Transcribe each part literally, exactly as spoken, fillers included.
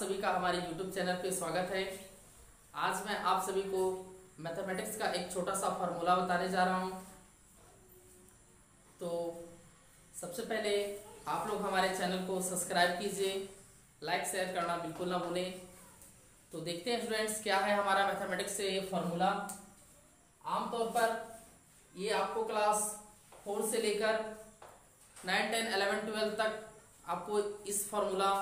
सभी का हमारे यूट्यूब चैनल पे स्वागत है। आज मैं आप सभी को मैथमेटिक्स का एक छोटा सा फार्मूला बताने जा रहा हूँ। तो सबसे पहले आप लोग हमारे चैनल को सब्सक्राइब कीजिए, लाइक शेयर करना बिल्कुल ना भूलें। तो देखते हैं स्टूडेंट्स क्या है हमारा मैथमेटिक्स से ये फार्मूला। आमतौर पर ये आपको क्लास फोर से लेकर नाइन टेन एलेवन ट्वेल्व तक आपको इस फार्मूला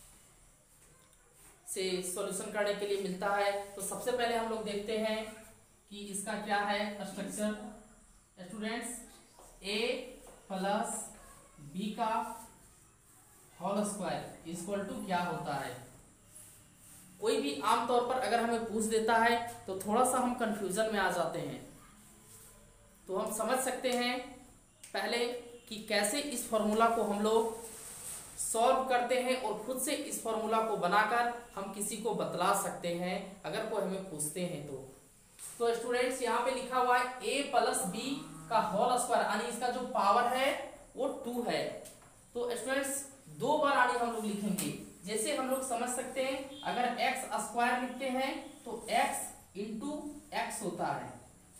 से सॉल्यूशन करने के लिए मिलता है। तो सबसे पहले हम लोग देखते हैं कि इसका क्या है structure. Students, A plus B का होल स्क्वायर इक्वल टू क्या होता है। कोई भी आमतौर पर अगर हमें पूछ देता है तो थोड़ा सा हम कंफ्यूजन में आ जाते हैं। तो हम समझ सकते हैं पहले कि कैसे इस फॉर्मूला को हम लोग सॉल्व करते हैं और खुद से इस फॉर्मूला को बनाकर हम किसी को बतला सकते हैं अगर कोई हमें पूछते हैं तो। तो स्टूडेंट्स, यहाँ पे लिखा हुआ है a प्लस बी का होल स्क्वायर, यानी इसका जो पावर है वो टू है। तो स्टूडेंट्स, दो बार आने हम लोग लिखेंगे। जैसे हम लोग समझ सकते हैं अगर x स्क्वायर लिखते हैं तो x इंटू एक्स होता है,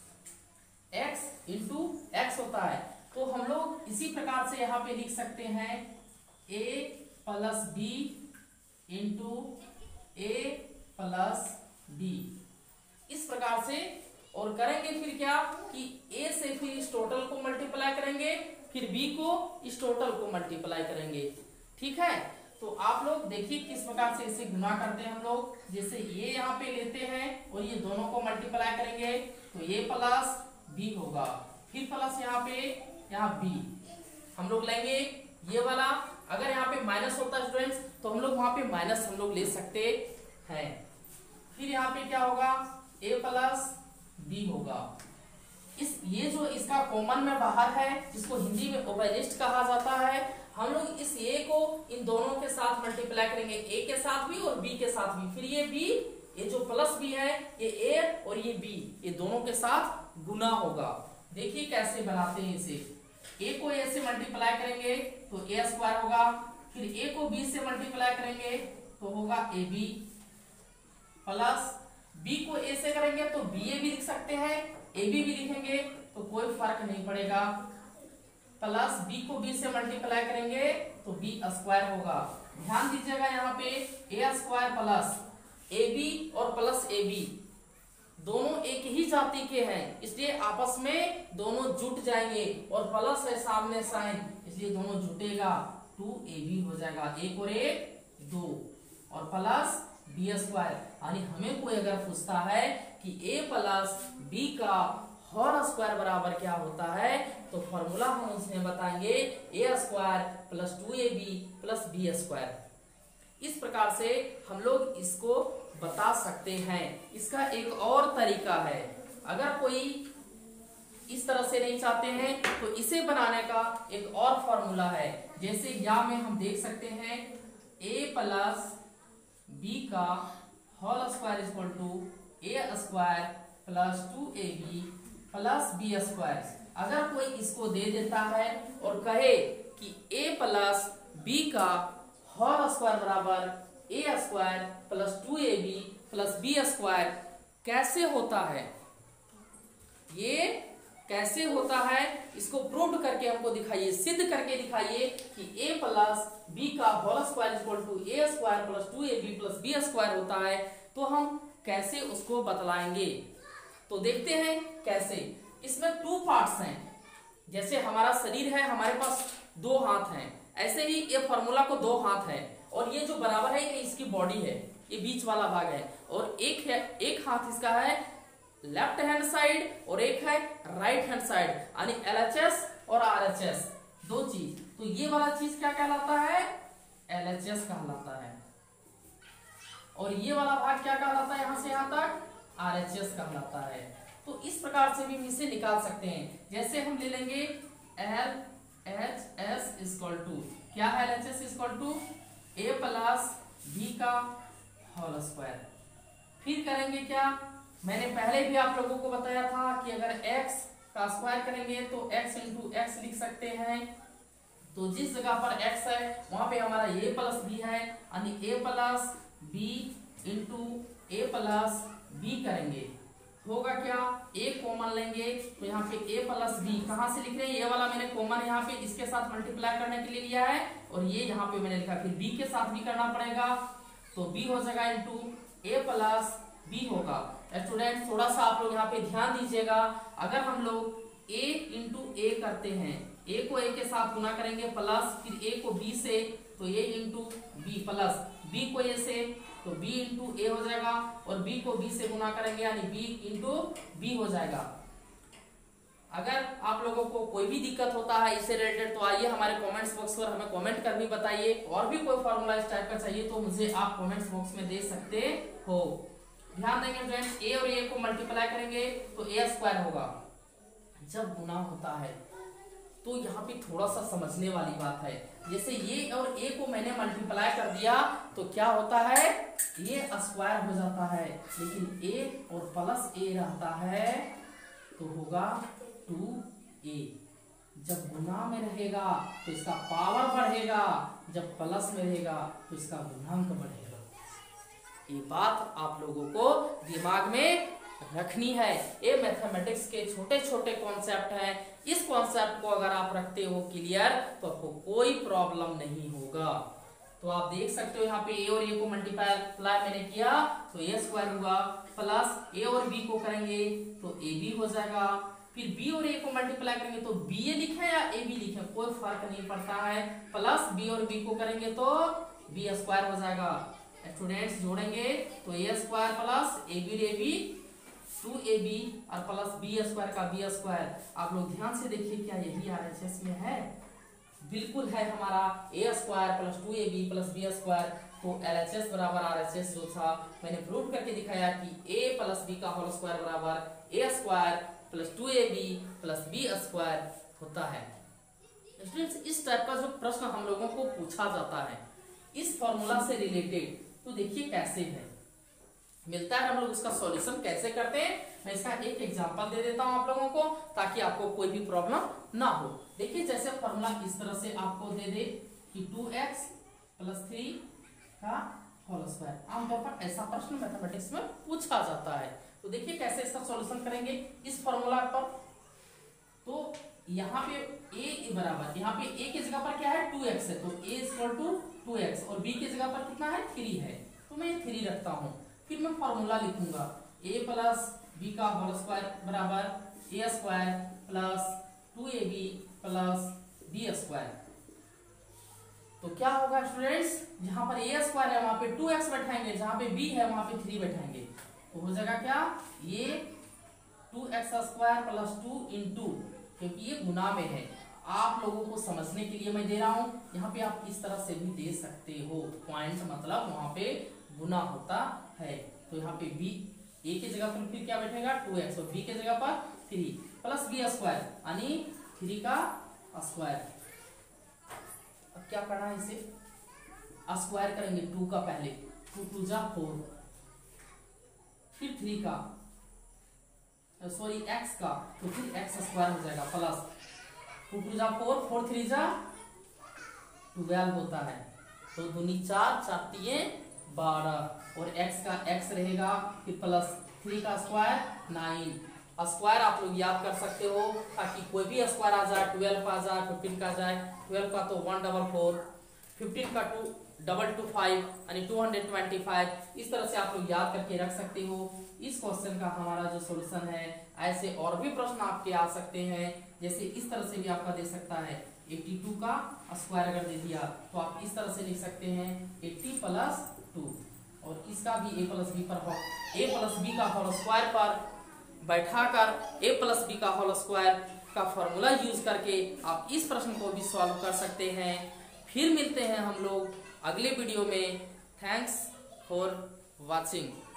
x इंटू एक्स होता है। तो हम लोग इसी प्रकार से यहाँ पे लिख सकते हैं a plus B into A plus B, इस प्रकार से। और करेंगे फिर क्या कि a से फिर इस टोटल को मल्टीप्लाई करेंगे, फिर b को इस टोटल को मल्टीप्लाई करेंगे। ठीक है, तो आप लोग देखिए किस प्रकार से इसे गुना करते हैं हम लोग। जैसे ये यहाँ पे लेते हैं और ये दोनों को मल्टीप्लाई करेंगे तो a प्लस बी होगा, फिर प्लस यहाँ पे यहाँ b हम लोग लेंगे ये वाला। अगर यहाँ पे माइनस होता है स्टूडेंट्स तो हम लोग वहां पे माइनस हम लोग ले सकते हैं। फिर यहाँ पे क्या होगा, a प्लस बी होगा। इस ये जो इसका कॉमन में बाहर है, जिसको हिंदी में ओवरलिस्ट कहा जाता है, हम लोग इस a को इन दोनों के साथ मल्टीप्लाई करेंगे, a के साथ भी और b के साथ भी। फिर ये b, ये जो प्लस b है, ये a और ये b, ये दोनों के साथ गुना होगा। देखिए कैसे बनाते हैं इसे। a को a से मल्टीप्लाई करेंगे तो a स्क्वायर होगा, फिर a को b से मल्टीप्लाई करेंगे तो होगा ab, प्लस b को a से करेंगे तो ba भी लिख सकते हैं, ab भी लिखेंगे तो कोई फर्क नहीं पड़ेगा, प्लस b को b से मल्टीप्लाई करेंगे तो b स्क्वायर होगा। ध्यान दीजिएगा यहाँ पे a स्क्वायर प्लस ab और प्लस ab दोनों एक ही जाति के हैं, इसलिए आपस में दोनों जुट जाएंगे और प्लस है सामने साइन, इसलिए दोनों जुटेगा, टू ए बी हो जाएगा। एक और एक दो और प्लस बी स्क्वायर। यानी हमें कोई अगर पूछता है कि a प्लस बी का होल स्क्वायर बराबर क्या होता है तो फॉर्मूला हम उसमें बताएंगे a square plus two A B plus B square. इस प्रकार से हम लोग इसको बता सकते हैं। इसका एक और तरीका है, अगर कोई इस तरह से नहीं चाहते हैं तो इसे बनाने का एक और फॉर्मूला है। जैसे यहाँ में हम देख सकते हैं a प्लस बी का whole square equal to A square plus two A B plus B square. अगर कोई इसको दे देता है और कहे कि a प्लस बी का होल स्क्वायर बराबर A square plus two A B plus B square कैसे होता है, ये कैसे होता है इसको प्रूव करके हमको दिखाइए, सिद्ध करके दिखाइए कि a प्लस बी का whole square equal to A square plus two A B plus B square होता है। तो हम कैसे उसको बतलाएंगे, तो देखते हैं कैसे। इसमें टू पार्ट्स हैं। जैसे हमारा शरीर है, हमारे पास दो हाथ हैं, ऐसे ही ये फॉर्मूला को दो हाथ है और ये जो बराबर है ये इसकी बॉडी है, ये बीच वाला भाग है। और एक है, एक हाथ इसका है लेफ्ट हैंड साइड और एक है राइट हैंड साइड, यानी एल एच एस और आर एच एस दो चीज। तो ये वाला चीज क्या कहलाता है, एल एच एस कहलाता है, और ये वाला भाग क्या कहलाता है, यहां से यहां तक आर एच एस कहलाता है। तो इस प्रकार से भी हम इसे निकाल सकते हैं। जैसे हम ले लेंगे L H S equal to क्या है, L H S equal to A plus B का होल स्क्वायर। फिर करेंगे क्या, मैंने पहले भी आप लोगों को बताया था कि अगर x का स्क्वायर करेंगे तो x इंटू एक्स लिख सकते हैं। तो जिस जगह पर x है वहां पे हमारा a प्लस बी है, यानी a plus B into A plus B करेंगे, होगा क्या, ए कॉमन लेंगे तो यहाँ पे ए प्लस बी कहाँ से लिख रहे हैं, ये वाला मैंने कॉमन यहाँ पे इसके साथ मल्टीप्लाई करने के लिए लिया है, और ये यहाँ पे मैंने लिखा, फिर बी के साथ भी करना पड़ेगा, तो बी हो जाएगा इंटू ए प्लस बी होगा। स्टूडेंट थोड़ा सा आप लोग यहाँ पे ध्यान दीजिएगा, अगर हम लोग ए इंटू ए करते हैं, ए को ए के साथ गुना करेंगे प्लस फिर ए को बी से, तो A into B plus B को ए से, तो b इंटू ए हो जाएगा, और b को b से गुना करेंगे यानी b इंटू बी हो जाएगा। अगर आप लोगों को कोई भी दिक्कत होता है इससे रिलेटेड तो आइए हमारे कमेंट्स बॉक्स पर हमें कमेंट कर भी बताइए, और भी कोई फॉर्मूला इस टाइप का चाहिए तो मुझे आप कमेंट्स बॉक्स में दे सकते हो। ध्यान देंगे फ्रेंड्स, a और a को मल्टीप्लाई करेंगे तो a स्क्वायर होगा। जब गुना होता है तो यहाँ पे थोड़ा सा समझने वाली बात है, जैसे ये और a को मैंने मल्टीप्लाई कर दिया तो क्या होता है, ये स्क्वायर हो जाता है, लेकिन a और प्लस a रहता है तो होगा टू ए। जब गुना में रहेगा तो इसका पावर बढ़ेगा, जब प्लस में रहेगा तो इसका गुणांक बढ़ेगा। ये बात आप लोगों को दिमाग में रखनी है। ये मैथमेटिक्स के छोटे छोटे कॉन्सेप्ट हैं, इस कॉन्सेप्ट को अगर आप रखते हो क्लियर तो आपको कोई प्रॉब्लम नहीं होगा। तो आप देख सकते हो यहाँ पे a और a को मल्टीप्लाई मैंने किया तो a स्क्वायर हुआ, प्लस a और b को करेंगे तो ab हो जाएगा, फिर b और a को मल्टीप्लाई करेंगे तो ba लिखे या ab लिखे कोई फर्क नहीं पड़ता है, प्लस b और b को करेंगे तो b स्क्वायर हो जाएगा। स्टूडेंट्स जोड़ेंगे तो a square plus ab ab two A B और प्लस बी स्क्वायर का बी स्क्वायर। आप लोग ध्यान से देखिए, क्या यही आर एच एस में है, बिल्कुल है हमारा A square plus two A B plus B square. तो एल एच एस बराबर आर एच एस जो था मैंने प्रूव करके दिखाया कि ए प्लस बी का होल स्क्वायर बराबर A square plus two A B plus B square होता है। स्टूडेंट्स इस टाइप का जो प्रश्न हम लोगों को पूछा जाता है इस फॉर्मूला से रिलेटेड, तो देखिए कैसे है मिलता है, हम लोग उसका सॉल्यूशन कैसे करते हैं। मैं इसका एक एग्जांपल दे देता हूं आप लोगों को ताकि आपको कोई भी प्रॉब्लम ना हो। देखिए जैसे फॉर्मूला इस तरह से आपको दे दे कि टू एक्स प्लस थ्री का होल स्क्वायर, आमतौर पर ऐसा प्रश्न मैथमेटिक्स में पूछा जाता है। तो देखिए कैसे इसका सॉल्यूशन करेंगे इस फॉर्मूला पर। तो यहाँ पे a बराबर, यहाँ पे a की जगह पर क्या है टू एक्स है, तो a equal to two X, और b की जगह पर कितना है थ्री है, तो मैं थ्री रखता हूँ। फिर मैं फॉर्मूला लिखूंगा a प्लस बी का होल स्क्वायर बराबर A square plus two A B plus B square. तो क्या होगा स्टूडेंट्स, जहां पर a स्क्वायर है वहां पे टू एक्स बैठाएंगे, जहां पे b है वहां पे थ्री बैठाएंगे, तो हो जाएगा क्या, ये two X square plus two into, क्योंकि ये गुना में है, आप लोगों को समझने के लिए मैं दे रहा हूं। यहाँ पे आप इस तरह से भी दे सकते हो, पॉइंट मतलब वहां पे गुना होता है। तो यहाँ पे b a की जगह पर फिर क्या बैठेगा टू एक्स, और b की जगह पर थ्री प्लस बी स्क्वायर यानी थ्री का स्क्वायर। अब क्या करना है, इसे स्क्वायर करेंगे टू का, पहले टू टू जा फोर, फिर थ्री का सॉरी एक्स का, तो फिर एक्स स्क्वायर हो जाएगा प्लस टू टू जा फोर, फोर थ्री जा ट्वेल्व होता है, तो दूनी चार, चार तीन बारह, और x का x रहेगा, फिर प्लस थ्री का स्क्वायर नाइन। स्क्वायर आप लोग याद कर सकते हो ताकि कोई भी स्क्वायर आ जाए, ट्वेल्व का आ जाए, फिफ्टीन का आ जाए, ट्वेल्व का तो वन डबल फोर, फिफ्टीन का टू डबल टू फाइव यानी टू हंड्रेड ट्वेंटी फाइव। इस तरह से आप लोग याद करके रख सकते हो। इस क्वेश्चन का हमारा जो सोल्यूशन है, ऐसे और भी प्रश्न आपके आ सकते हैं, जैसे इस तरह से भी आपका दे सकता है एटी टू का स्क्वायर अगर दे दिया तो आप इस तरह से लिख सकते हैं एटी प्लस टू, और इसका भी a प्लस बी पर हो, a प्लस बी का होल स्क्वायर पर बैठाकर a प्लस बी का होल स्क्वायर का फॉर्मूला यूज करके आप इस प्रश्न को भी सॉल्व कर सकते हैं। फिर मिलते हैं हम लोग अगले वीडियो में। Thanks for watching.